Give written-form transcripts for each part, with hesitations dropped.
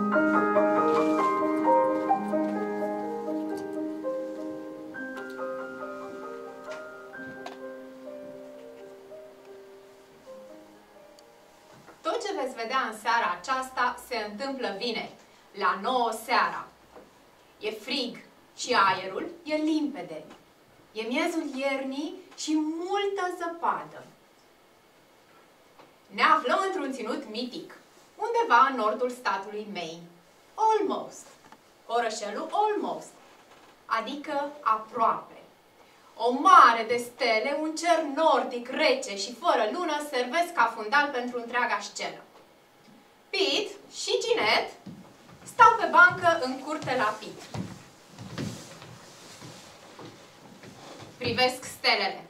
Tot ce veți vedea în seara aceasta se întâmplă vineri, la 9 seara. E frig și aerul e limpede. E miezul iernii și multă zăpadă. Ne aflăm într-un ținut mitic, undeva în nordul statului Maine. Almost. Orășelul Almost, adică aproape. O mare de stele, un cer nordic rece și fără lună servesc ca fundal pentru întreaga scenă. Pete și Ginette stau pe bancă în curte la Pete. Privesc stelele.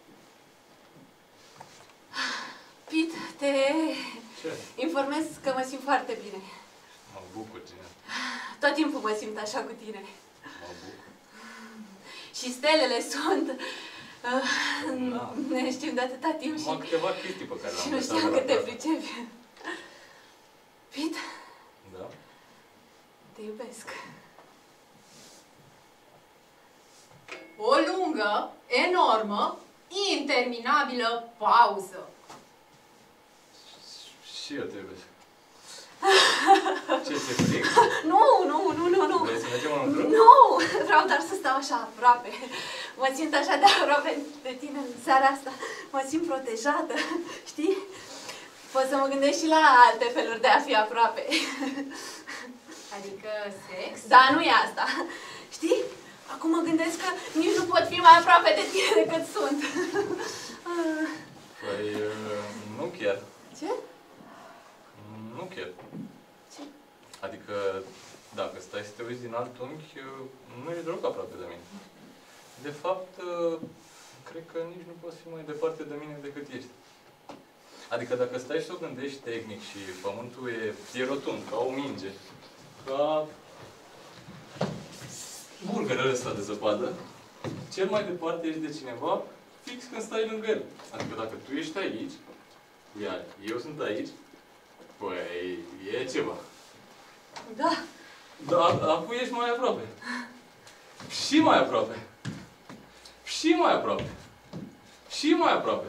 Pete, te informez că mă simt foarte bine. Mă bucur, Ginette. Tot timpul mă simt așa cu tine. Mă bucur. Și stelele sunt... ne știm de atâta timp și... câteva chestii pe care și nu știam că te pricepi. Pete? Da? Te iubesc. O lungă, enormă, interminabilă pauză. Și eu te iubesc. Ce, ți-e fric? Nu. Vrei să mergem înăuntru? Nu! Vreau doar să stau așa aproape. Mă simt așa de aproape de tine în seara asta. Mă simt protejată. Știi? Pot să mă gândesc și la alte feluri de a fi aproape. Adică sex? Da, nu e asta. Știi? Acum mă gândesc că nici nu pot fi mai aproape de tine decât sunt. Păi, nu chiar. Ce? Nu chiar. Ce? Adică, dacă stai să te uiți din alt unghi, nu ești deloc aproape de mine. De fapt, cred că nici nu poți fi mai departe de mine decât ești. Adică dacă stai și să o gândești tehnic și pământul e rotund, ca o minge, ca bulgărele ăsta de zăpadă, cel mai departe ești de cineva fix când stai lângă el. Adică dacă tu ești aici, iar eu sunt aici, păi e ceva. Da. Dar apoi ești mai aproape. Și mai aproape. Și mai aproape. Și mai aproape.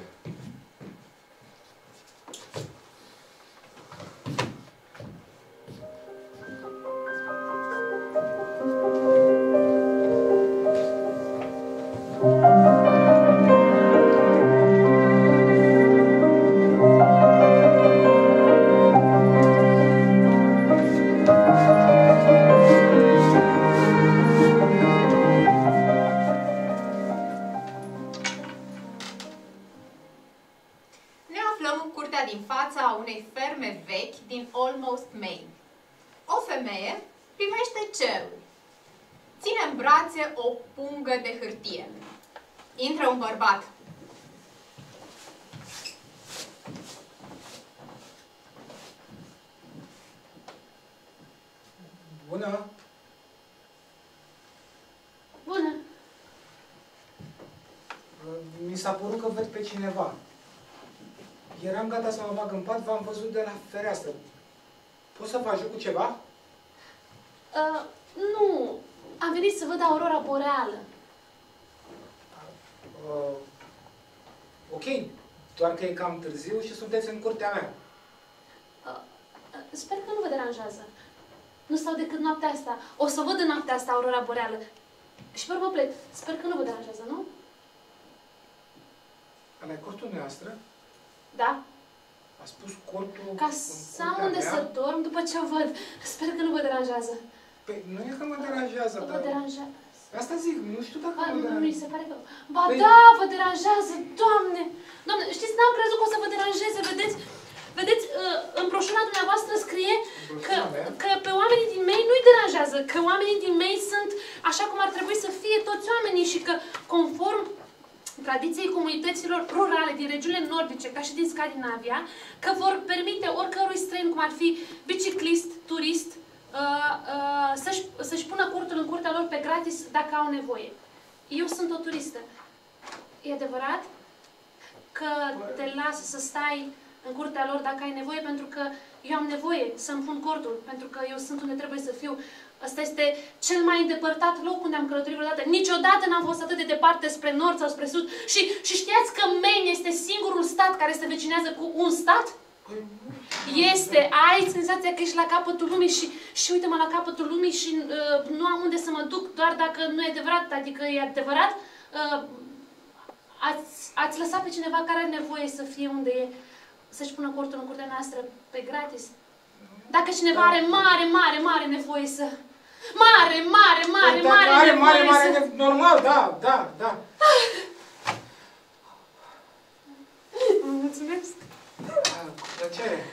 din fața unei ferme vechi din Almost, Maine. O femeie privește cerul. Ține în brațe o pungă de hârtie. Intră un bărbat. Bună! Bună! Mi s-a părut că văd pe cineva. Eram gata să mă bag în pat, v-am văzut de la fereastră. Pot să vă ajut cu ceva? Nu. Am venit să văd aurora boreală. Ok. Doar că e cam târziu și sunteți în curtea mea. Sper că nu vă deranjează. Nu stau decât noaptea asta. O să văd în noaptea asta aurora boreală. Și pe urmă plec. Sper că nu vă deranjează, nu? Ăla e cortul noastră? Da. A spus cortul Ca să am unde să dorm după ce o văd. Sper că nu vă deranjează. Păi, nu e că mă deranjează, Vă dar... deranjează. Asta zic, nu știu dacă mă Nu, deranjează. mi se pare că... Ba Păi... da, vă deranjează, Doamne! Doamne, știți, n-am crezut că o să vă deranjeze, vedeți? Vedeți, în broșura dumneavoastră scrie că pe oamenii din Maine nu-i deranjează, că oamenii din Maine sunt așa cum ar trebui să fie toți oamenii și că, conform tradiției comunităților rurale din regiunile nordice, ca și din Scandinavia, că vor permite oricărui străin, cum ar fi biciclist, turist, să-și pună cortul în curtea lor pe gratis dacă au nevoie. Eu sunt o turistă. E adevărat că te las să stai în curtea lor dacă ai nevoie, pentru că eu am nevoie să-mi pun cortul, pentru că eu sunt unde trebuie să fiu. Ăsta este cel mai îndepărtat loc unde am călătorit vreodată. Niciodată n-am fost atât de departe spre nord sau spre sud. Și știați că Maine este singurul stat care se vecinează cu un stat? Este, ai senzația că ești la capătul lumii și uite-mă la capătul lumii și nu am unde să mă duc, doar dacă nu e adevărat, adică e adevărat. Ați lăsat pe cineva care are nevoie să fie unde e, să-și pună cortul în curtea noastră pe gratis? Dacă cineva are mare nevoie să... Mare nevoie. Normal, da. Mulțumesc. Cu plăcere.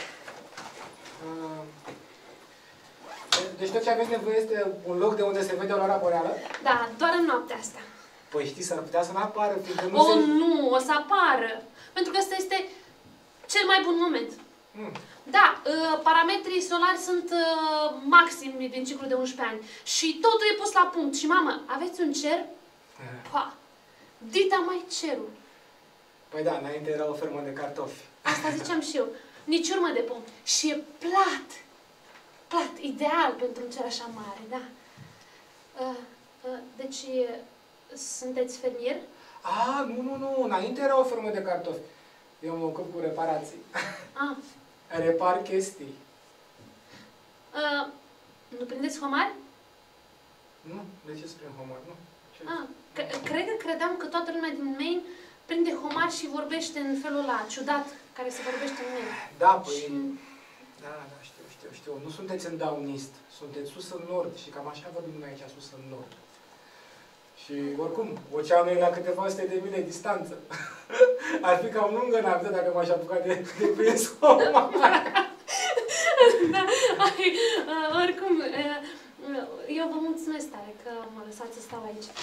Deci tot ce aveți nevoie este un loc de unde se vede aurora boreală? Da, doar în noaptea asta. Păi știi, s-ar putea să nu apară, fiindcă nu, o să apară. Pentru că ăsta este cel mai bun moment. Da, parametrii solari sunt maximi din ciclul de 11 ani. Și totul e pus la punct. Și mamă, aveți un cer? Pa! Dita mai cerul. Păi da, înainte era o fermă de cartofi. Asta ziceam și eu. Nici urmă de pom. Și e plat. Plat, ideal pentru un cer așa mare, da. Deci, sunteți fermier? Nu, înainte era o fermă de cartofi. Eu mă ocup cu reparații. Repar chestii. Nu prindeți homari? Nu, de ce să prind homari? Nu. Credeam că toată lumea din Maine prinde homari și vorbește în felul ăla ciudat, care se vorbește în Maine. Da, păi... Da, știu. Nu sunteți în Down East. Sunteți sus în nord și cam așa vorbim noi aici, sus în nord. Și oricum, oceanul e la câteva sute de mile distanță. Ar fi cam lungă noapte dacă m-aș apuca de prins homari. Da, oricum, eu vă mulțumesc tare că mă lăsați să stau aici.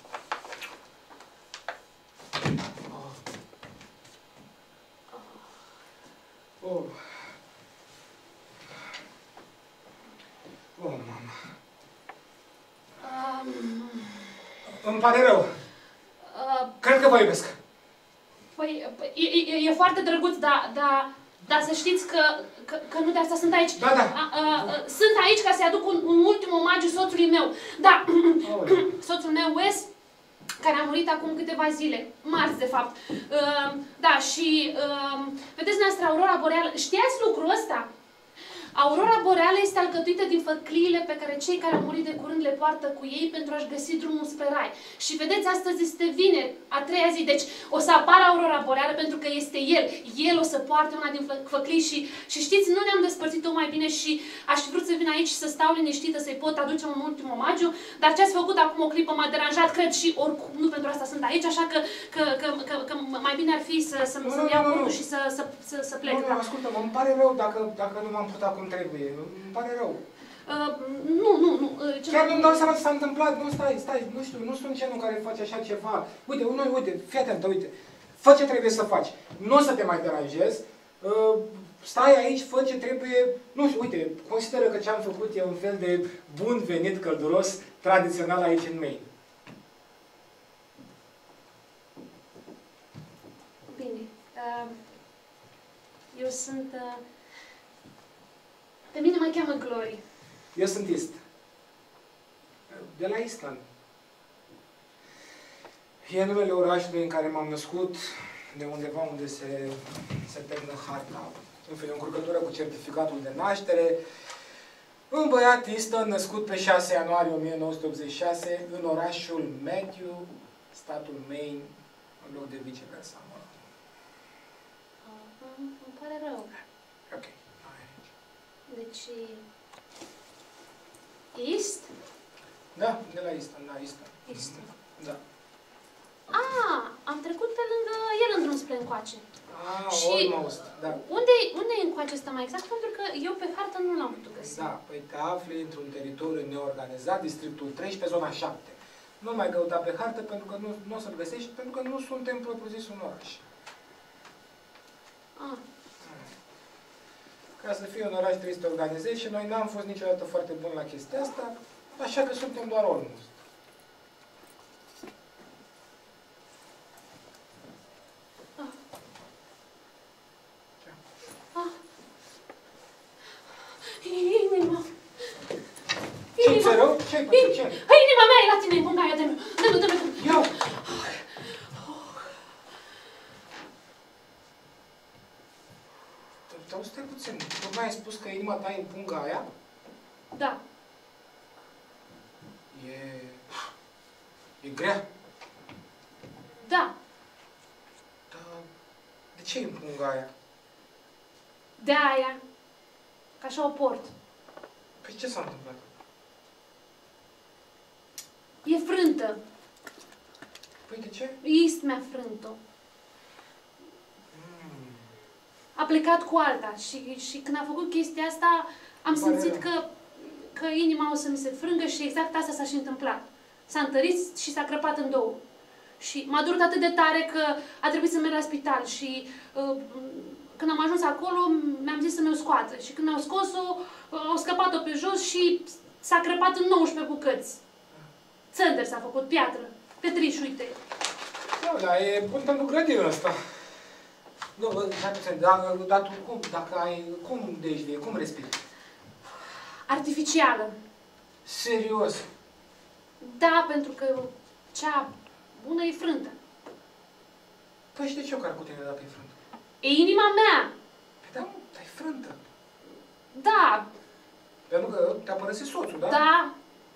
Mama. Îmi pare rău. Cred că vă iubesc. Păi, e foarte drăguț, dar să știți că nu de asta sunt aici. Da. Sunt aici ca să-i aduc un ultim omagiu soțului meu. Da, soțul meu, Wes, care a murit acum câteva zile, marți de fapt. Da, și vedeți noastră, aurora boreală, știați lucrul ăsta? Aurora boreală este alcătuită din făcliile pe care cei care au murit de curând le poartă cu ei pentru a-și găsi drumul spre rai. Și vedeți, astăzi este vineri, a treia zi, deci o să apară aurora boreală pentru că este el. El o să poarte una din făclii și știți, nu ne-am despărțit-o mai bine și aș fi vrut să vin aici să stau liniștită, să-i pot aduce un ultim omagiu, dar ce ați făcut acum o clipă m-a deranjat, cred, și oricum nu pentru asta sunt aici, așa că mai bine ar fi să-mi iau cortul și să plec. Nu, ascultă-mă, îmi pare rău dacă nu m-am putut cum trebuie. Îmi pare rău. Nu. Chiar nu-mi dau seama ce s-a întâmplat. Nu, stai, nu știu, nu sunt genul care face așa ceva. Uite, fii atentă, uite. Fă ce trebuie să faci. Nu o să te mai deranjezi. Stai aici, fă ce trebuie. Nu știu, uite, consideră că ce am făcut e un fel de bun venit călduros tradițional aici în Maine. Bine. Eu sunt... Pe mine mă cheamă Glory. Eu sunt East. De la Eastland. E numele orașului în care m-am născut, de undeva unde se termină harta. În fel, încurcătură cu certificatul de naștere. Un băiat Easton, născut pe 6 ianuarie 1986, în orașul Matthew, statul Maine, în loc de viceversa. Îmi pare rău. Ok. Deci... East? Da, de la Easton, da, Easton. Da. Am trecut pe lângă el în drum spre încoace. Almost, da. Unde e încoace ăsta mai exact? Pentru că eu pe hartă nu l-am putut găsi. Da, păi te afli într-un teritoriu neorganizat, districtul 13, zona 7. Nu mai căuta pe hartă pentru că nu o să-l găsești, pentru că nu suntem propriu-zis un oraș. Ca să fie un oraș trebuie să te organizezi și noi n-am fost niciodată foarte buni la chestia asta, așa că suntem doar almost. Ce Ce rău? Ce-ai pățit? Ce? Inima mea e la tine, punga aia, dă-mi. Iau! Dar stai puțin, tu mi-ai spus că inima ta e în punga aia? Da. E grea? Da. Dar de ce e în punga aia? De aia. Că așa o port. Păi ce s-a întâmplat? E frântă. Păi de ce? Ist mi-a frânt-o. A plecat cu alta și când a făcut chestia asta, am simțit că inima o să mi se frângă și exact asta s-a și întâmplat. S-a întărit și s-a crăpat în două. Și m-a durut atât de tare că a trebuit să merg la spital și când am ajuns acolo, mi-am zis să mi-o scoată. Și când mi-au scos-o, au scăpat-o pe jos și s-a crăpat în 19 bucăți. Țăndăr s-a făcut, piatră, petriș, uite. Nu, dar e bun pentru grădinul ăsta. Nu, dar tu cum, dacă ai, cum dejvie, cum respiri? Artificială. Serios? Da, pentru că cea bună e frântă. Păi și de ce o car cu tine dacă e frântă? E inima mea. Păi da, dar e frântă. Da. Pentru că te-a părăsit soțul, da? Da.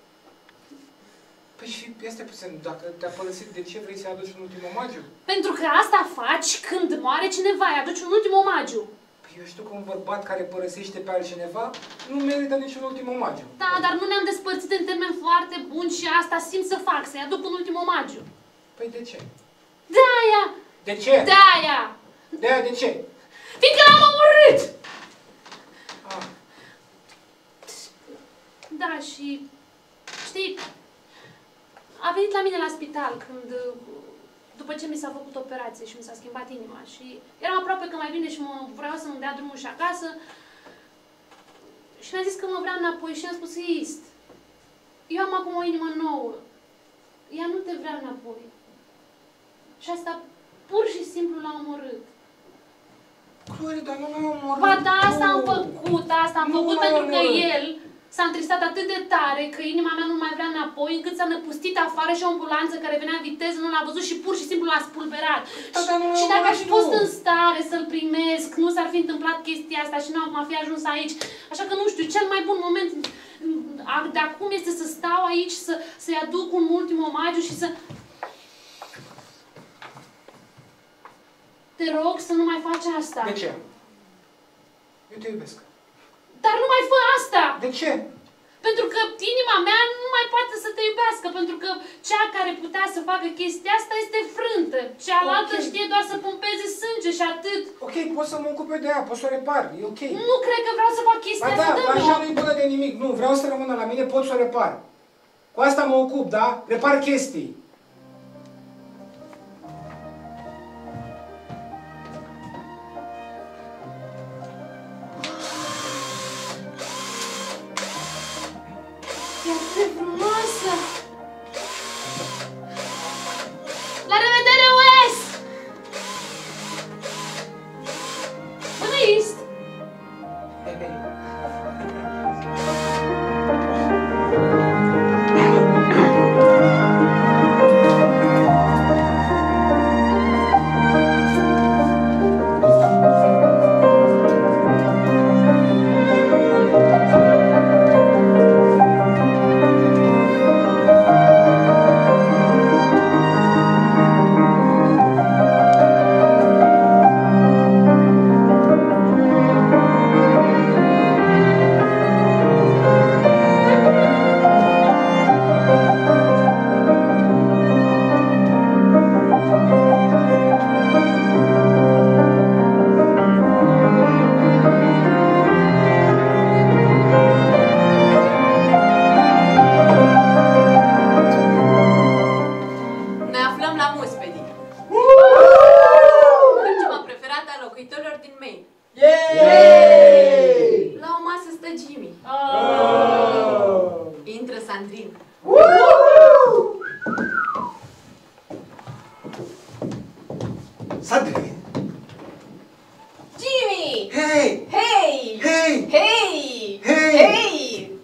Păi și este puțin, dacă te-a părăsit, de ce vrei să-i aduci un ultim omagiu? Pentru că asta faci când moare cineva, îi aduci un ultim omagiu. Păi eu știu că un bărbat care părăsește pe altcineva nu merită niciun ultim omagiu. Da, dar nu ne-am despărțit în termeni foarte buni și asta simt să fac, să-i aduc un ultim omagiu. Păi de ce? De aia! De ce? De aia! De aia de ce? Fiindcă l-am omorât! Ah. Da, și știi, a venit la mine la spital când, după ce mi s-a făcut operație și mi s-a schimbat inima și eram aproape că mai vine și vreau să-mi dea drumul și acasă și mi-a zis că mă vrea înapoi și am spus, Ist, eu am acum o inimă nouă, ea nu te vrea înapoi. Și asta pur și simplu l-a omorât. Chloe, dar nu l-am omorât. Ba da, asta am făcut pentru că el s-a întristat atât de tare că inima mea nu mai vrea înapoi, încât s-a năpustit afară și o ambulanță care venea în viteză nu l-a văzut și pur și simplu l-a spulberat. Și dacă aș fi fost în stare să-l primesc, nu s-ar fi întâmplat chestia asta și nu am fi ajuns aici. Așa că nu știu, cel mai bun moment de acum este să stau aici, să-i aduc un ultim omagiu și să... Te rog să nu mai faci asta. De ce? Eu te iubesc. Dar nu mai fă asta! De ce? Pentru că inima mea nu mai poate să te iubească, pentru că cea care putea să facă chestia asta este frântă. Cealaltă știe doar să pompeze sânge și atât. Ok, pot să mă ocup eu de ea, pot să o repar, e ok. Nu cred că vreau să fac chestia asta, Ba da, așa nu-i bună de nimic. Nu, vreau să rămână la mine, pot să o repar. Cu asta mă ocup, da? Repar chestii. E atât de frumoasă! La revedere, Wes! Bună, Ist!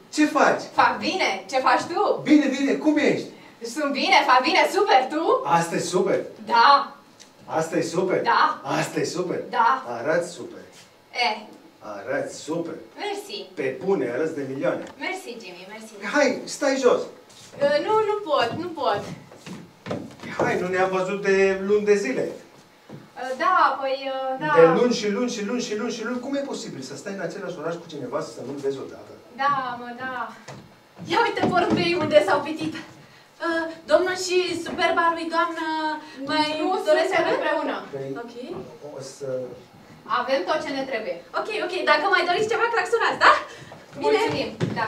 Ce faci? Fac bine. Ce faci tu? Bine, bine, cum ești? Sunt bine, fac bine, super, tu? Asta e super. Da. Asta e super. Da. Asta e super. Da. Arăți super. Arăți super. Mersi. Pe bune, arăți de milioane. Mersi, Jimmy, mersi. Hai, stai jos. Nu pot. Hai, nu ne-am văzut de luni de zile. Da, păi, da. De luni. Cum e posibil să stai în același oraș cu cineva să nu-l vezi odată? Da, da. Ia uite porumbei unde s-au pitit. Domnul și superba lui doamnă mai doresc să împreună. Ok. O să... Avem tot ce ne trebuie. Ok. Dacă mai doriți ceva, claxonați, da? Bine. Mulțumim. Da.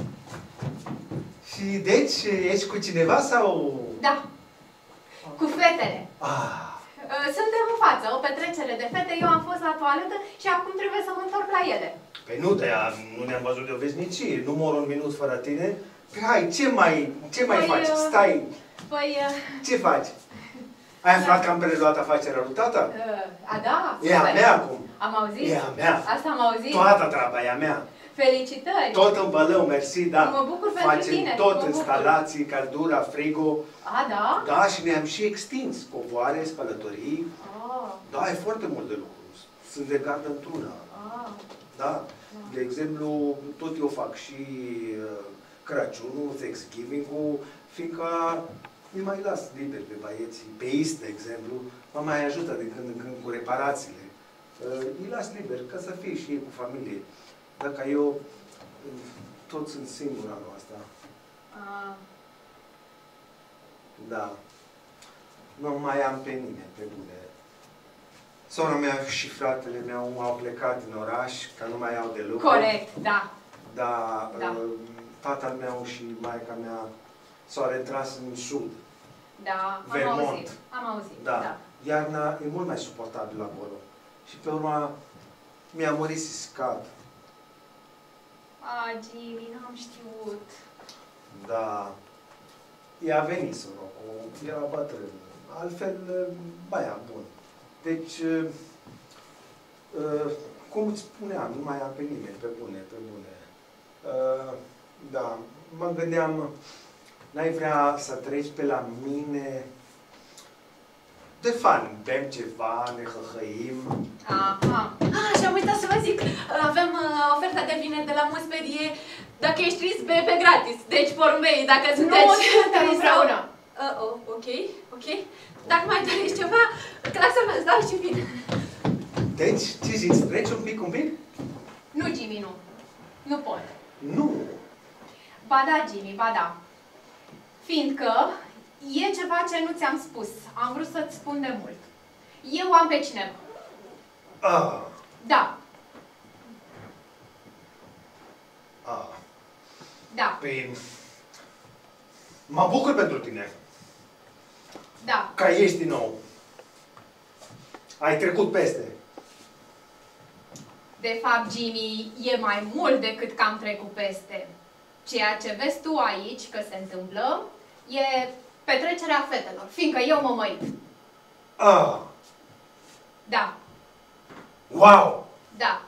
Și deci, ești cu cineva sau... Da. Cu fetele. Suntem în față, o petrecere de fete. Eu am fost la toaletă și acum trebuie să mă întorc la ele. Păi nu, nu ne-am văzut de o veșnicie. Nu mor un minut fără tine. Păi hai, ce mai faci? Stai. Păi... Ce faci? Ai aflat că am preluat afacerea lui tata? Da, super. E a mea acum. Am auzit? E a mea. Asta am auzit. Toată treaba e a mea. Felicitări! Tot în bălău, mersi, da. Mă bucur pentru tine. Facem tot, instalații, caldura, frigo. Da? Da, și ne-am și extins covoare, spălătorii. Da, e foarte mult de lucru. Sunt de gardă într-una. Da. De exemplu, tot eu fac și Crăciunul, Thanksgiving-ul, fiindcă îi mai las liber pe băieții. Pe East, de exemplu, mă mai ajută de când în când cu reparațiile. Îi las liber, ca să fie și ei cu familie. Dacă eu tot sunt singur anul ăsta. Da. Nu mai am pe nimeni, pe bune. Sora mea și fratele meu au plecat din oraș, că nu mai au de lucru. Corect, da. Da. Tatăl meu și maica mea s-au retras în sud. Da, Vermont. Am auzit. Da. Iarna e mult mai suportabil acolo. Și pe urmă mi-a murit siscat. Jimmy, n-am știut. Da. I-a venit sorocul, era bătrân. Altfel, baia bun. Deci, cum îți spuneam, nu mai am pe nimeni, pe bune. Da, mă gândeam, n-ai vrea să treci pe la mine? De fan, bem ceva, ne hăhăim. Și am uitat să vă zic, avem oferta de vine de la Musperie, dacă ești trist, bebe gratis. Deci, porumbei, dacă sunteți... Nu suntem împreună. Ok. Dacă mai doriți ceva, claxonați, da? Și bine. Deci, ce zici, treci un pic? Nu, Jimmy, nu. Nu pot. Nu. Ba da, Jimmy, ba da. Fiindcă e ceva ce nu ți-am spus. Am vrut să-ți spun de mult. Eu am pe cineva. Da. Da. Păi, mă bucur pentru tine. Da. Că ești din nou. Ai trecut peste. De fapt, Jimmy, e mai mult decât că am trecut peste. Ceea ce vezi tu aici că se întâmplă e petrecerea fetelor, fiindcă eu mă mărit. Da. Wow! Da.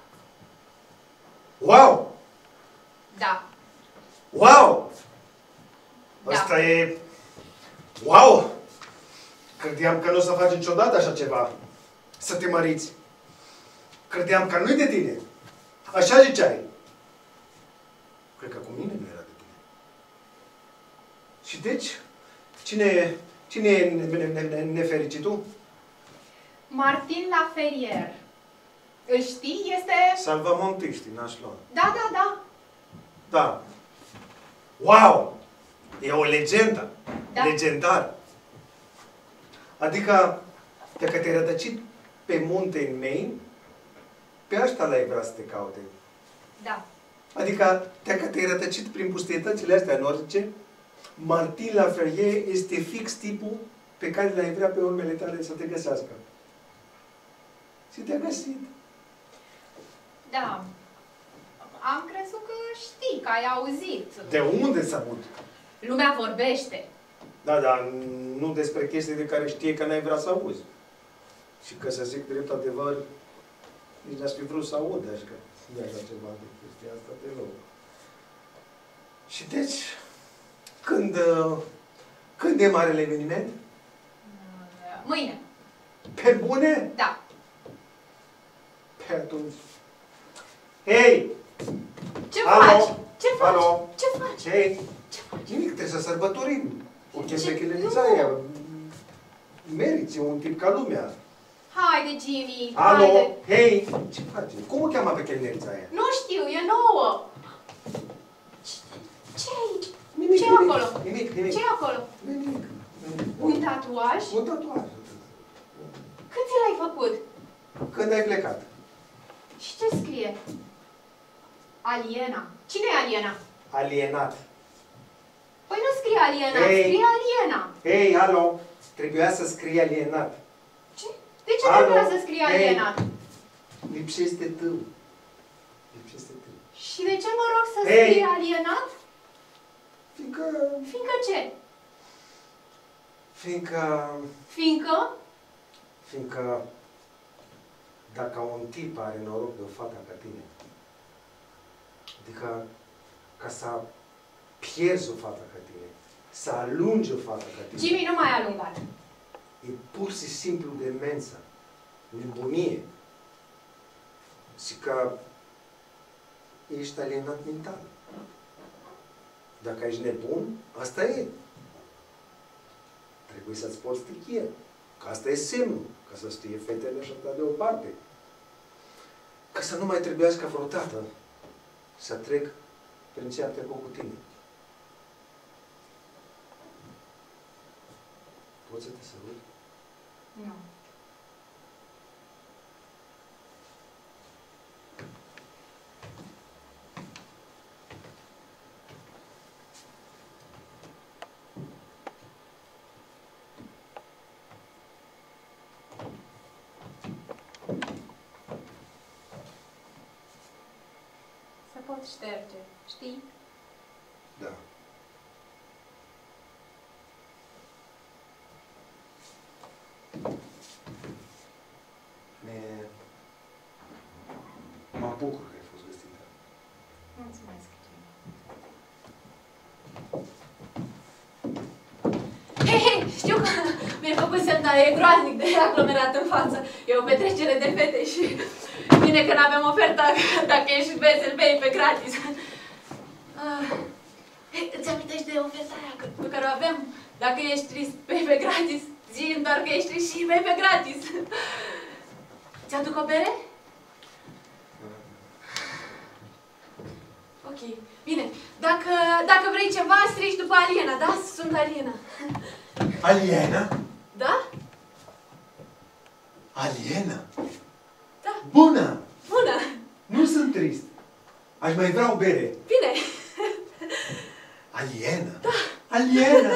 Wow! Da. Wow! Da. Asta e... Wow! Credeam că nu o să faci niciodată așa ceva. Să te măriți. Credeam că nu-i de tine. Așa ziceai. Cred că cu mine nu era de tine. Și deci, cine e nefericitul? Martin Laferrier. Îl știi? Este... Salvamontiști din Așlon. Da. Da. Wow! E o legendă. Da. Legendar. Adică, dacă te-ai rătăcit pe munte în Maine, pe ăștia l-ai vrea să te caute. Da. Adică, dacă te-ai rătăcit prin pustietățile astea nordice, Martin Laferrier este fix tipul pe care l-ai vrea pe urmele tale să te găsească. Și te-a găsit. Da. Am crezut că știi, că ai auzit. De unde s-a avut? Lumea vorbește. Da, dar nu despre chestii de care știe că n-ai vrea să auzi. Și că să zic drept adevăr, nici n-aș fi vrut să aud, așa că nu e așa ceva de chestia asta deloc. Și deci, când e marele eveniment? Mâine. Pe bune? Da. Pe atunci. Hei! Ce Alo? faci? Ce faci? Alo? Ce faci? Hei! Ce faci? Nimic, trebuie să sărbătorim. O chestie Ce? chelenița Nu. aia. Meriți, e un tip ca lumea. Haide, Jimmy, Alo? haide. Hei! Ce faci? Cum o cheamă pe chelenița aia? Nu știu, e nouă. Ce-i? Nimic, Ce-i nimic. acolo? Nimic, nimic. Ce-i acolo? Nimic. Un tatuaj? Un tatuaj. Când ți l-ai făcut? Când ai plecat? Și ce scrie? Aliena. Cine e Aliena? Alienat. Păi nu scrie Aliena, Ei. scrie Aliena. Hei, alo! Trebuia să scrie alienat. Ce? De ce Alo? trebuia să scrie Ei. Aliena? Lipsește tu. Lipsește tu. Și de ce mă rog să Ei. scrie alienat? Fiindcă... Fiindcă ce? Fiindcă... Fiindcă? Dacă un tip are noroc de o fată ca tine, adică ca să pierzi o fată ca tine, să alungi o fată ca tine, Jimmy, nu mai alungat. e pur și simplu demență, nebunie. Și că ești alienat mental. Dacă ești nebun, asta e. Trebuie să-ți poți stichie. Că asta e semnul. Ca să știe fetele și atât deoparte. Ca să nu mai trebuiască vreodată să trec prin ce am trecut cu tine. Poți să te sărut? Nu. Se pot șterge, știi? Da. Mă bucur că ai fost găsită. Mulțumesc. Hei, știu că mi-ai făcut semn, dar e groaznic de aglomerat în față. E o petrecere de fete și bine că n-avem oferta dacă ești vesel, bei pe gratis. Hei, îți amintești de oferta aia pe care o avem? Dacă ești trist, bei pe gratis. Zi-mi doar că ești trist și bei pe gratis. Ți-aduc o bere? Ok, bine. Dacă vrei ceva, strici după Aliena, da? Sunt Aliena. Aliena? Da? Aliena? Da. Bună! Bună! Nu sunt trist. Aș mai vrea o bere. Bine! Aliena? Da. Aliena!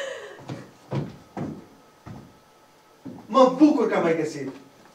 Mă bucur că m-ai găsit.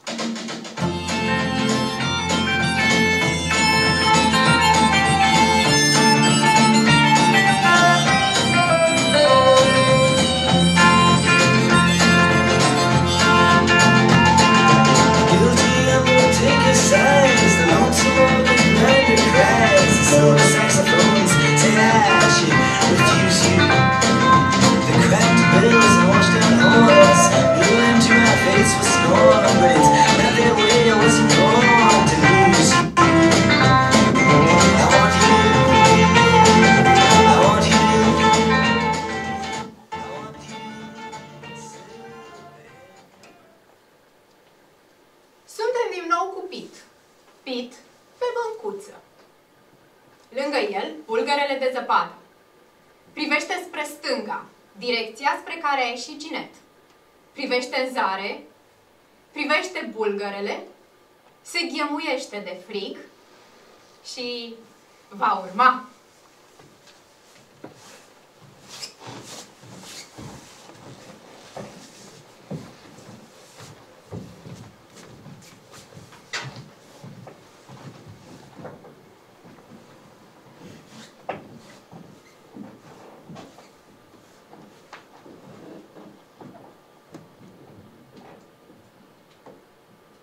Suntem din nou cu Pit. Pit pe băncuță. Lângă el, bulgărele de zăpadă. Privește spre stânga, direcția spre care a ieșit Ginet. Privește în zare, privește bulgărele, se ghemuiește de frig și va urma.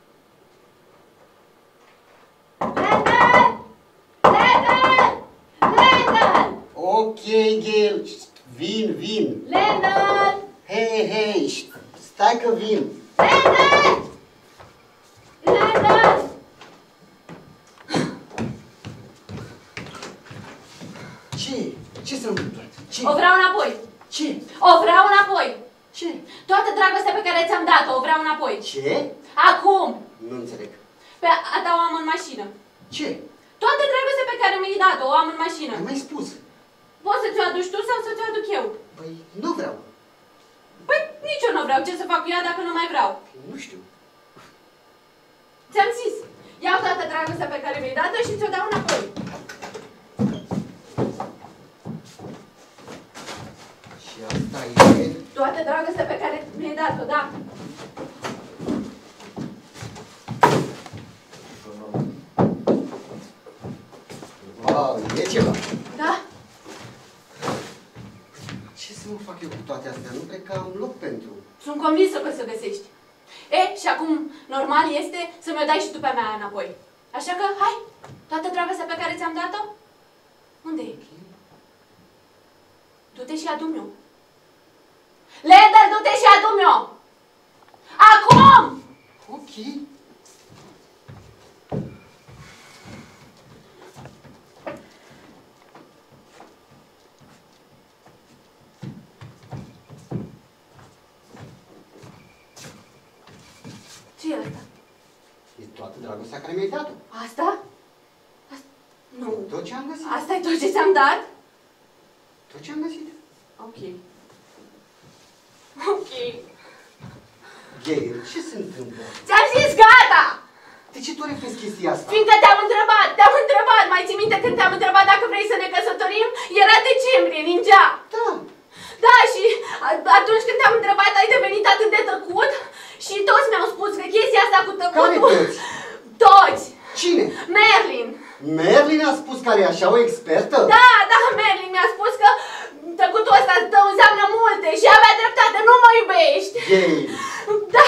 Lene! Ok, Gail, vin. Leonard! Hei, stai că vin. Leonard! Ce s-a întâmplat? O vreau înapoi. Ce? O vreau înapoi. Ce? Toată dragostea pe care ți-am dat-o, o vreau înapoi. Ce? Acum! Nu înțeleg. Pe a ta o am în mașină. Ce? Toată dragostea pe care mi-ai dat-o, o am în mașină. Ai mai spus. Poți să ți-o aduci tu sau să ți-o aduc eu? Păi, nu vreau. Păi, nici eu nu vreau. Ce să fac cu ea dacă nu mai vreau? Nu știu. Ți-am zis. Iau toată dragostea pe care mi-ai dat-o și ți-o dau înapoi. Și asta e... Toată dragostea pe care mi-ai dat-o, da. Wow, e ceva. Da? Ce să mă fac eu cu toate astea? Nu cred că am loc pentru. Sunt convinsă că o să găsești. E, și acum, normal este să mi-o dai și tu pe mea înapoi. Așa că, hai, toată dragostea pe care ți-am dat-o, unde e? Du-te și adu-mi-o. Leder, du-te și adu-mi-o! Acum! Ok. Ce e asta? E toată dragostea care mi-ai dat-o. Asta? Nu. Tot ce am găsit. Asta e tot ce ți-am dat? Tot ce am găsit. Ok. Ok. Gail, ce se întâmplă? Ți-am zis gata! De ce tu repeți chestia asta? Fiindcă te-am întrebat. Mai ții minte când te-am întrebat dacă vrei să ne căsătorim? Era decembrie, ningea. Da. Da, și atunci când te-am întrebat ai devenit atât de tăcut și toți mi-au spus că chestia asta cu tăcutul... Care toți? Toți! Cine? Merlin! Merlin a spus care e așa o expertă? Da, Merlin mi-a spus că tăcutul ăsta tău înseamnă multe și avea dreptate, nu mă iubești! Gail! Da!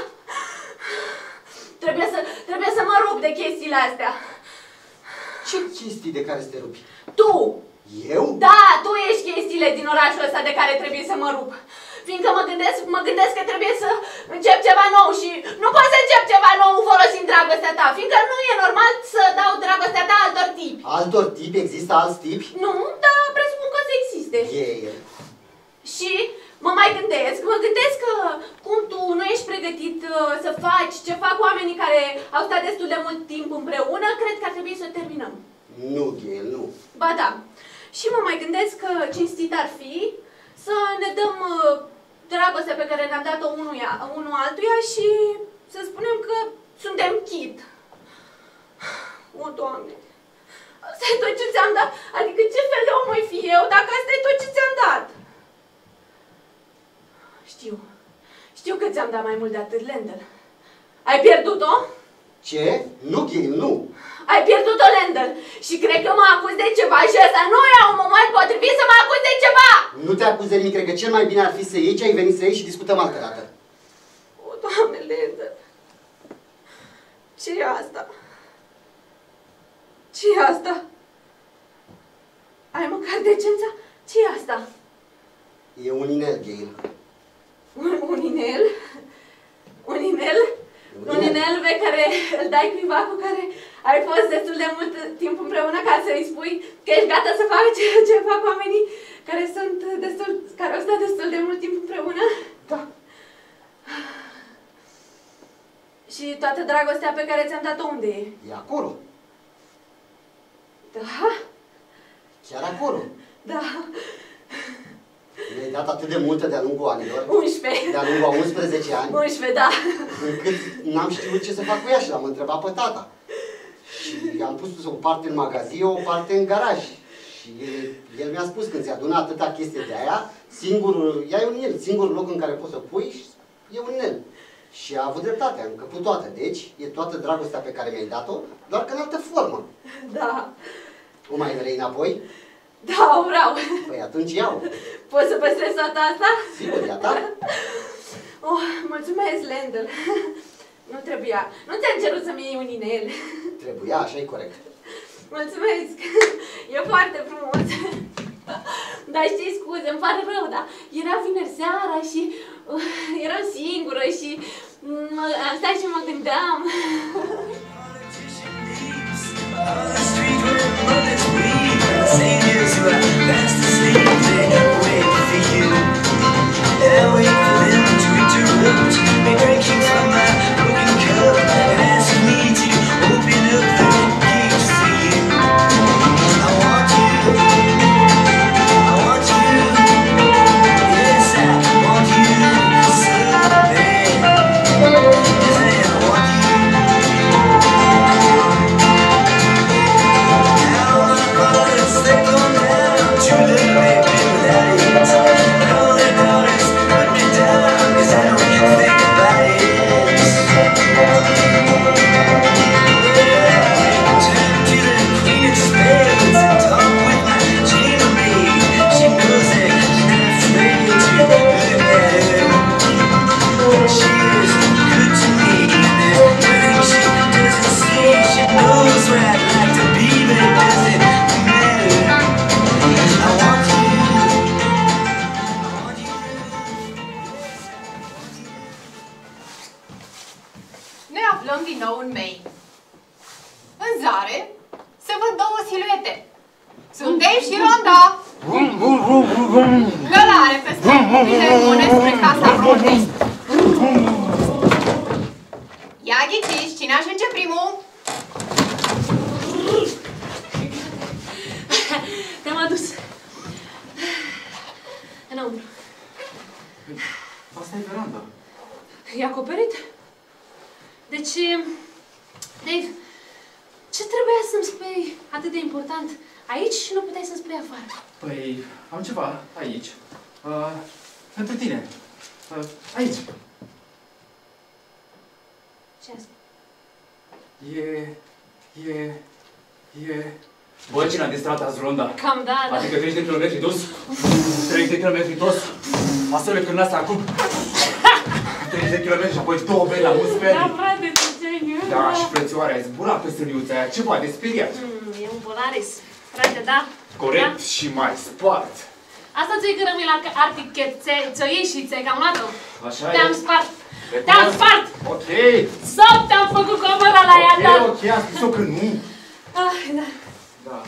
Trebuie să mă rup de chestiile astea. Ce chestii de care să te rupi? Tu! Eu? Da, tu ești chestiile din orașul ăsta de care trebuie să mă rup. Fiindcă mă gândesc că trebuie să încep ceva nou și nu pot să încep ceva nou folosind dragostea ta. Fiindcă nu e normal să dau dragostea ta altor tipi. Altor tipi? Există alți tipi? Nu, dar presupun că o să existe. Gail. Și mă gândesc că cum tu nu ești pregătit să faci ce fac oamenii care au stat destul de mult timp împreună, cred că ar trebui să terminăm. Nu, Gail, nu. Ba da. Și mă mai gândesc că cinstit ar fi să ne dăm dragostea pe care ne-am dat-o unul altuia și să spunem că suntem chit. O, Doamne! Asta e tot ce ți-am dat? Adică ce fel de om mai fi eu dacă asta e tot ce ți-am dat? Știu că ți-am dat mai mult de atât, Lendl. Ai pierdut-o? Ce? Nu, Gail, nu. Ai pierdut-o, Lendl. Și cred că mă acuz de ceva și ăsta nu e un moment potrivit să mă acuz de ceva. Nu te acuz de nimic, cred că cel mai bine ar fi să iei ce ai venit să iei și discutăm altă dată. O, Doamne, Lendl. Ce e asta? Ce e asta? Ai măcar decența? Ce e asta? E un inel, Gail. Un inel? Un inel? Un inel pe care îl dai cuiva cu care ai fost destul de mult timp împreună ca să-i spui că ești gata să faci ce fac oamenii care au stat destul de mult timp împreună? Da. Și toată dragostea pe care ți-am dat-o unde e? E acolo. Da? Chiar acolo. Da. Mi-ai dat atât de multă de-a lungul anilor. 11. De-a lungul a 11 ani. 11, da. Încât n-am știut ce să fac cu ea și l-am întrebat pe tata. Și i-am pus o parte în magazin, o parte în garaj. Și el mi-a spus, când ți-adună atâta chestie de aia, ea e un inel. Singurul loc în care poți să pui e un inel. Și a avut dreptate, am încăput toată. Deci, e toată dragostea pe care mi-ai dat-o, doar că în altă formă. Da. O mai vrei înapoi? Da, o vreau. Păi atunci iau. Poți să păstrezi toată asta? Sigur, e a ta. Oh, mulțumesc, Lendl. Nu trebuia. Nu ți-am cerut să-mi iei un inel. Trebuia, așa e corect. Mulțumesc. E foarte frumos. Da, știi, scuze, îmi pare rău, dar era vineri seara și eram singură și stai și mă gândeam. Ne aflăm din nou în Maine. În zare se văd două siluete. Sunt Dave și Rhonda. Călare pe străzile bune spre casa Rhondei. Ia ghiciți, cine ajunge primul? Te-am adus. Înăuntru. Asta e veranda. E acoperit? Deci, Dave, ce trebuia să-mi spui atât de important aici și nu puteai să-mi spui afară? Păi, am ceva aici. Pentru tine. Aici. Ce asta? Bă, cine a distrat azi Rhonda? Cam da, da. Adică 30 de kilometri dus? 30 de kilometri dos? Asta le când asta acum? 30 de kilometri și apoi 2 beri la mulți beri. Da, frate, Tăceniu. Da, și frățioarea aia zburat pe străniuța aia. Ceva de speriat. E un Polaris. Frate, da. Corect Da? și mai spart. Asta ți-o că rămâi la Arctic Cat, ți-o iei și ți-ai cam luat-o. Așa e. Te-am spart. Te-am spart! Ok. Sau te-am făcut comora la ea, da. Ok, am spus-o că nu. Ah, da. Da.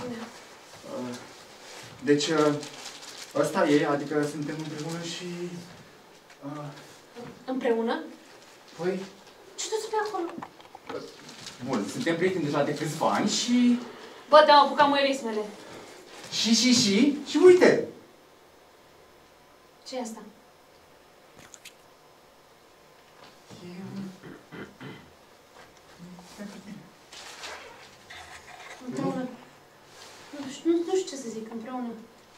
Deci, ăsta e, adică suntem împreună și... Împreună? Păi, Ce duci pe acolo? bun, suntem prieteni deja de câțiva ani și... Bă, te-au apucat măirismele. Și uite! Ce e asta? Împreună. Nu știu ce să zic, împreună.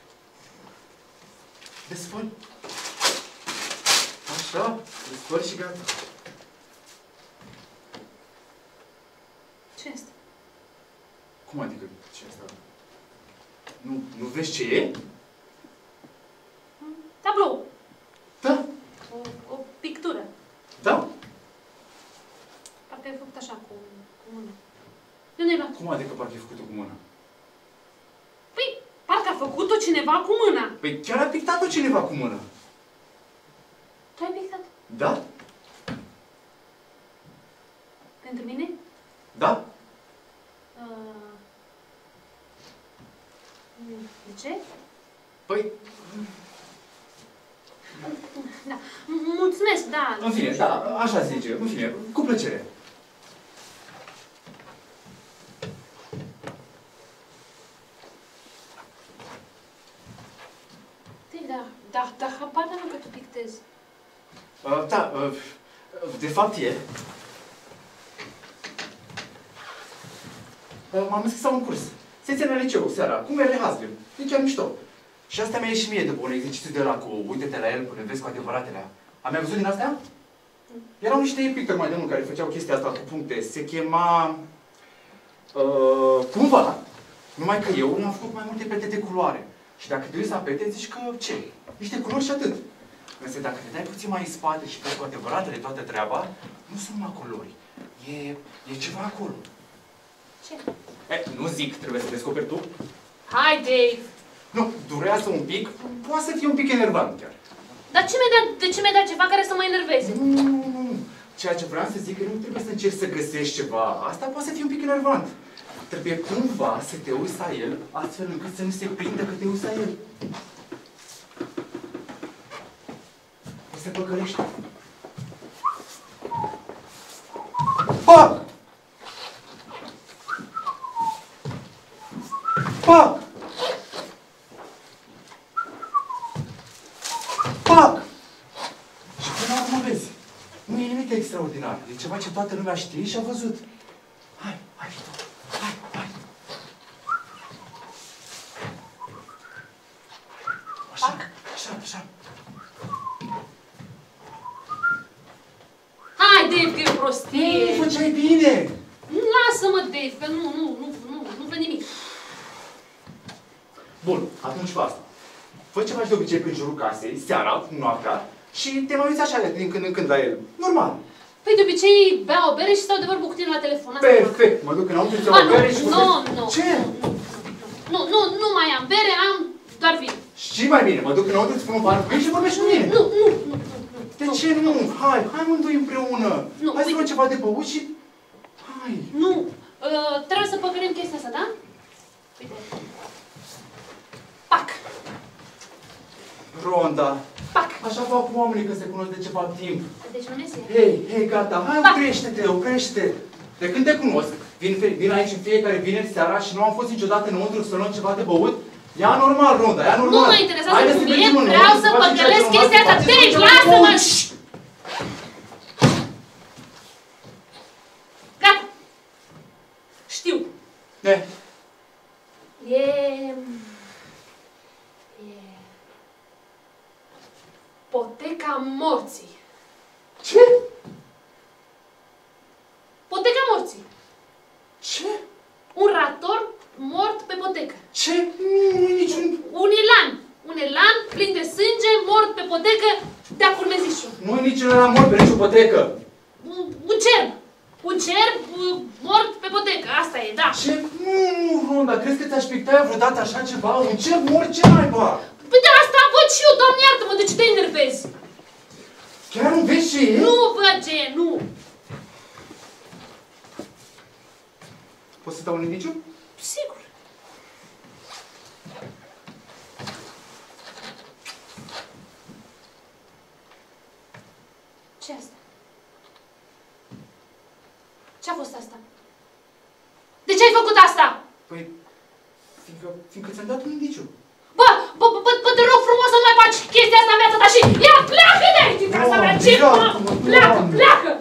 Desfăl. Așa, desfăl și gata. Ce e asta? Cum adică ce e asta? Nu vezi ce e? Tablou. Da. O pictură. Da? Parcă ai făcut așa, cu mâna. De unde ai luat? Cum adică parcă e făcut-o cu mâna? Păi, parcă a făcut-o cineva cu mâna. Păi chiar a pictat-o cineva cu mâna. Tu ai pictat? Da? Pentru mine? Da? De ce? Păi, Da. Mulțumesc, da. în fine, da, așa zice, în fine, cu plăcere. Da, habar n-am că tu pictezi. Da, de fapt e. M-am înscris la un curs. Secția la liceu, seara, cu Merle Haslem. E chiar mișto. Și asta mi-a ieșit mie după un exercițiu de ăla cu uite-te la el până vezi cu adevăratele. Am mai văzut din astea? Erau niște pictori mai de mult care făceau chestia asta cu puncte. Se chema... cumva. Numai că eu am făcut mai multe pete de culoare. Și dacă te uiți la pete, zici că ce? Niște culori și atât. Însă dacă te dai puțin mai în spate și vezi cu adevăratele toată treaba, nu sunt numai culori. E ceva acolo. Ce? Nu zic, trebuie să descoperi tu. Hai, Dave! Nu, durează un pic, poate să fie un pic enervant chiar. Dar de ce mi-ai dat ceva care să mă enerveze? Nu. Ceea ce vreau să zic că nu trebuie să încerci să găsești ceva. Asta poate să fie un pic enervant. Trebuie cumva să te uiți la el, astfel încât să nu se prindă că te uiți la el. Se păcălește. Pac! Pac! Pac! Și până acum vezi, nu e nimic extraordinar. E ceva ce toată lumea știe și a văzut. Hai, Vito. Hai. Așa. Hai, Dave, că e o prostie. Nu, făceai bine. Lasă-mă, Dave, că nu văd nimic. Bun, atunci fă asta. Fă ce faci de obicei prin jurul casei, seara, noaptea, și te mai uiți așa din când în când la el. Normal. Păi de obicei beau o bere și stau de vorbă cu tine la telefon. Perfect. Mă duc înăuntru, îți iau o bere și... Nu. Ce? Nu mai am bere, am doar vin. Și mai bine, mă duc înăuntru, îți pun un par cu și vorbești cu mine. Nu. De ce nu? Hai amândoi împreună. Hai să luăm ceva de băut și... Hai. Nu. Trebuie să păcălim chestia asta, da? Uite. Pac. Ronda. Pac. Așa fac oamenii că se cunosc de ceva timp. Deci nu iese? Hei, gata. Hai, oprește-te. De când te cunosc, vin aici în fiecare vineri seara și nu am fost niciodată înăuntru să luăm ceva de băut. Ia normal, Ronda, ia normal. Nu mă interesează cu mine, vreau să păcălesc chestia asta. Deci, lasă-mă! Gata. Știu. E poteca morții. Ce? Poteca morții. Ce? Un rator mort pe potecă. Ce? Nu e niciun... Un elan plin de sânge, mort pe potecă, de-a curmezișul. Nu e niciun elan mort pe nicio potecă. Un cerb mort pe potecă, asta e, da. Ce? Nu, Ronda, crezi că ți-aș picta vreodată așa ceva? Un cerb mort, ce naiba? Păi de asta văd și eu, Doamne iartă-mă, de ce te enervezi? Chiar nu vezi ce e? Nu văd ce e, nu. Poți să dau un indiciu? Sigur. Ce asta? Ce-a fost asta? De ce ai făcut asta? Păi, fiindcă ți-am dat un indiciu. Bă, te rog frumos să nu mai faci chestia asta în viața ta și ia, pleacă de aici din casa mea! Ce? Pleacă!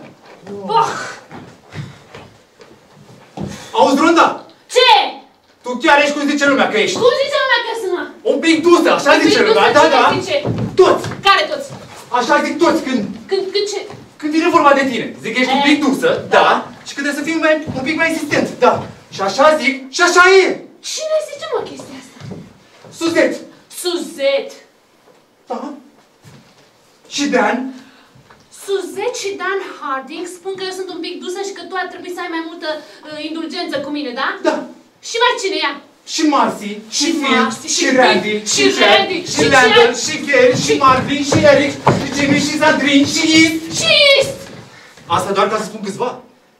Auzi, Ronda? Ce? Tu chiar ești cum zice lumea că ești. Cum zice lumea că sunt, mă? Un pic dusă, așa zice lumea, da? Toți! Care toți? Așa zic toți când... Când ce? Când vine vorba de tine. Zic că ești un pic dusă, da? Și că trebuie să fii un pic mai insistent, da. Și așa zic și așa e. Cine zice, mă, chestia asta? Suzet. Suzet. Da. Și Dan. Suzet și Dan Harding spun că eu sunt un pic dusă și că tu ar trebui să ai mai multă indulgență cu mine, da? Da. Și mai cine ea? Și Marcy, și Phil, și Randy, și Randy, și Landon, și Gary, și Marvin, și Eric, și Jimmy, și Zadrin, și East. Și East! Asta doar ca să spun câțiva.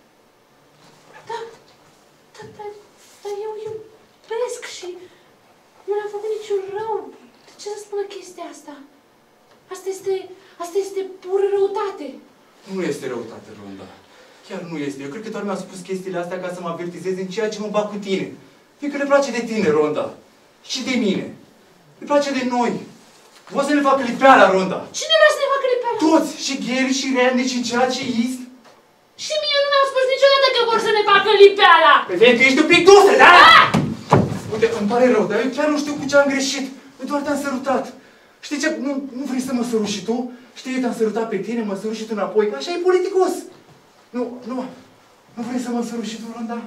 Dar eu iubesc și nu le-am făcut niciun rău. De ce să spună chestia asta? Asta este pură răutate. Nu este răutate, Ronda. Chiar nu este. Eu cred că doar mi-am spus chestiile astea ca să mă avertizeze în ceea ce mă bag cu tine. Fiindcă le place de tine, Ronda. Și de mine. Le place de noi. Vreau să ne facă lipeala, Ronda. Cine vrea să ne facă lipeala? Toți. Și Gary, și Randy, și Chad, și East. Și mie nu mi-au spus niciodată că vor să ne facă lipeala. Pentru că ești un pic dusă, da? Uite, îmi pare rău, dar eu chiar nu știu cu ce am greșit. Eu doar te-am sărutat. Știi ce? Nu vrei să mă săruși și tu? Știi, eu te-am sărutat pe tine, mă săruși și tu înapoi. Așa e politicos. Nu vrei să mă săruși și tu, Ronda?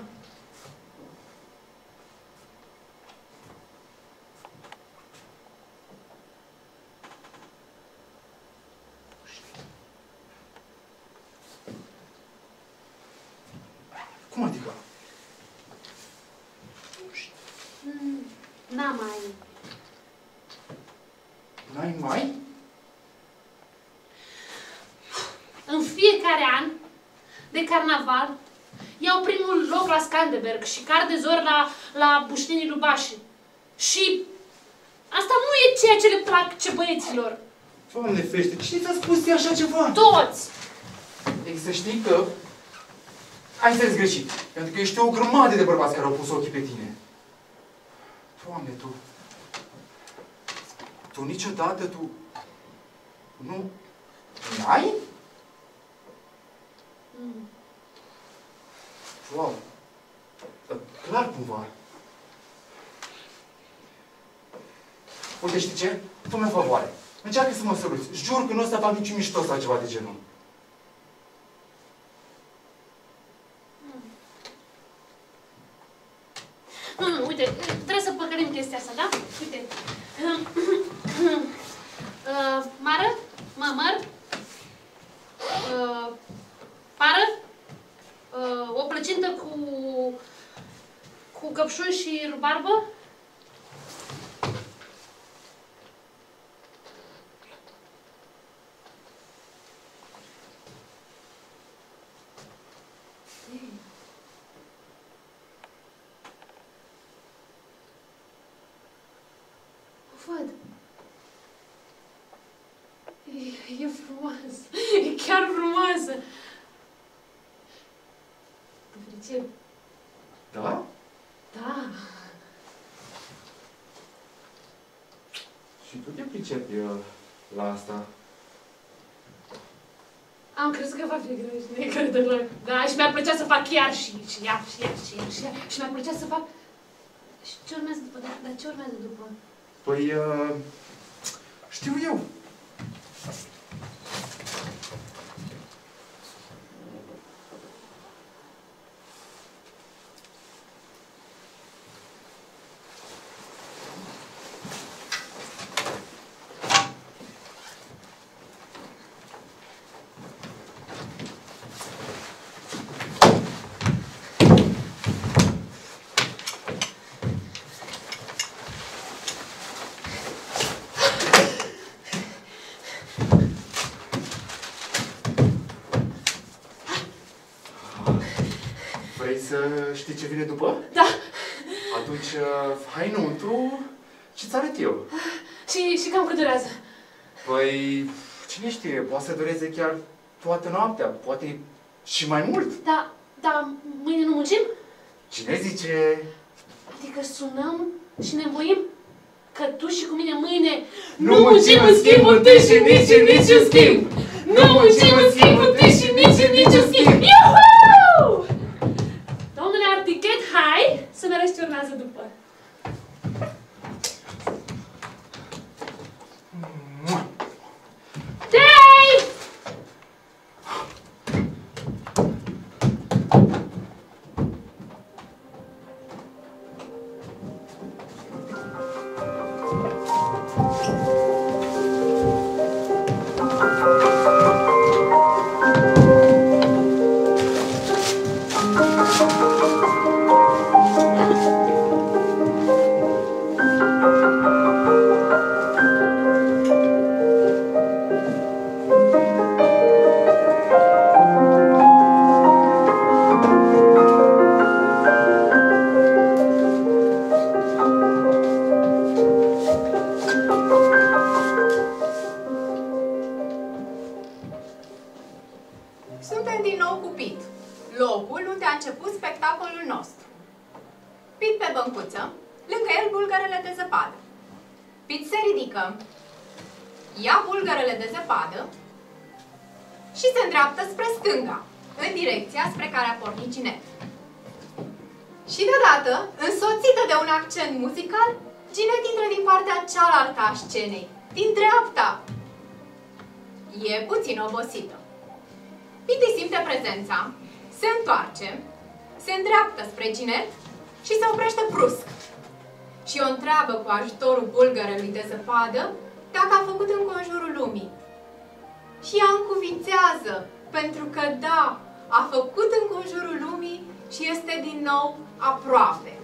Cum adică? N-am mai... N-ai mai? În fiecare an de carnaval iau primul loc la Scanderbeg și car de zor la Buștinii Lubași. Și asta nu e ceea ce le place băieților. Doamne fește, cine ți-a spus ție așa ceva? Toți! Ei, să știi că ai înțeles greșit. Pentru că ești o grămadă de bărbați care au pus ochii pe tine. Doamne, tu niciodată, nu, n-ai? Wow. Clar cumva. Uite, știi ce? Fă-mi o favoare. Încearcă să mă săruți. Jur că nu o să fac niciun mișto sau ceva de genul. Nu, uite, trebuie să păcălim chestia asta, da? Uite. Mară? Măr? Pară? O plăcintă cu căpșuni și rubarbă? Văd. E frumoasă. E chiar frumoasă. Te pricep. Da? Da. Și tu te pricepi la asta? Am crezut că va fi greu și nu e greu deloc. Da, și mi-ar plăcea să fac chiar și iar. Și mi-ar plăcea să fac... Și ce urmează după? Dar ce urmează după? Păi, știu eu. Vrei să știi ce vine după? Da. Atunci, hai înăuntru și-ți arăt eu. Și cam cât durează? Păi, cine știe, poate să dureze chiar toată noaptea, poate și mai mult. Da, mâine nu muncim? Cine zice? Adică sunăm și ne învoim că tu și cu mine mâine Nu muncim în schimb întâi și nici în niciun schimb! Nu muncim în schimb întâi și nici în niciun schimb! Iuhu! Domnule Artichet, hai să ne arăți ce urmează după. Dave! Suntem din nou cu Pit, locul unde a început spectacolul nostru. Pit pe băncuță, lângă el bulgărele de zăpadă. Pit se ridică, ia bulgărele de zăpadă și se îndreaptă spre stânga, în direcția spre care a pornit Ginette. Și deodată, însoțită de un accent muzical, Ginette intră din partea cealaltă a scenei, din dreapta. E puțin obosită. Piti simte prezența, se întoarce, se îndreaptă spre Ginette și se oprește brusc. Și o întreabă cu ajutorul bulgărelui de zăpadă dacă a făcut înconjurul lumii. Și ea încuvințează, pentru că da, a făcut înconjurul lumii și este din nou aproape.